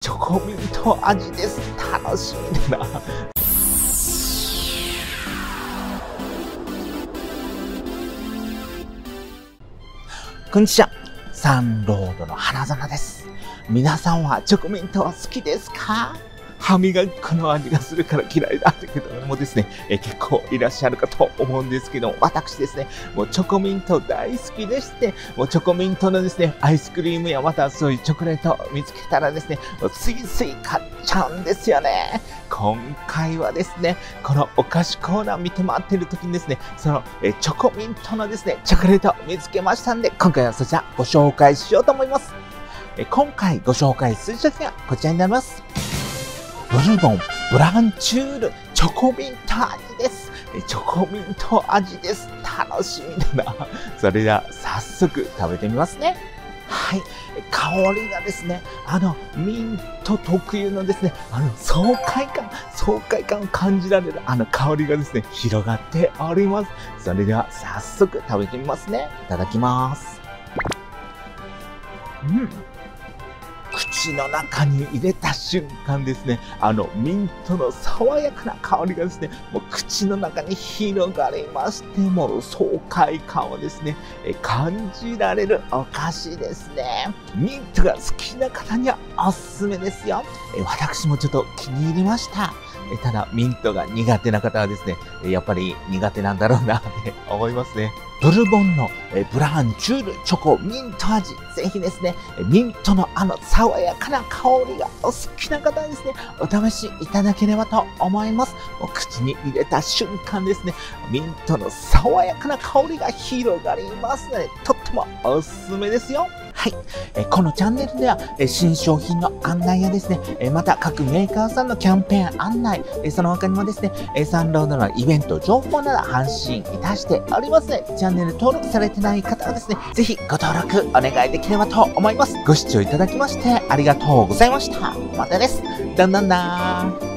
チョコミント味です。楽しみだな。こんにちは。サンロードの花園です。皆さんはチョコミントは好きですか？歯磨き粉の味がするから嫌いだって方もですね、結構いらっしゃるかと思うんですけど、私ですね、もうチョコミント大好きでして、もうチョコミントのですね、アイスクリームやまたそういうチョコレートを見つけたらですね、ついつい買っちゃうんですよね。今回はですね、このお菓子コーナー見て回ってる時にですね、そのチョコミントのですね、チョコレートを見つけましたんで、今回はそちらご紹介しようと思います。今回ご紹介する商品はこちらになります。ブルボンブランチュールチョコミント味です。チョコミント味です。楽しみだな。それでは早速食べてみますね。はい。香りがですね、ミント特有のですね、爽快感を感じられる香りがですね、広がっております。それでは早速食べてみますね。いただきます。口の中に入れた瞬間ですね、ミントの爽やかな香りがですね、もう口の中に広がりまして、もう爽快感をですね、感じられるお菓子ですね。ミントが好きな方にはおすすめですよ。私もちょっと気に入りました。ただ、ミントが苦手な方はですね、やっぱり苦手なんだろうなって思いますね。ブルボンのブランチュールチョコミント味。ぜひですね、ミントの爽やかな香りがお好きな方はですね、お試しいただければと思います。もう口に入れた瞬間ですね、ミントの爽やかな香りが広がりますので、とってもおすすめですよ。はい。このチャンネルでは、新商品の案内やですね、また各メーカーさんのキャンペーン案内、その他にもですね、サンロードのイベント情報など発信いたしておりますので、チャンネル登録されてない方はですね、ぜひご登録お願いできればと思います。ご視聴いただきましてありがとうございました。またです。だんだんだーん。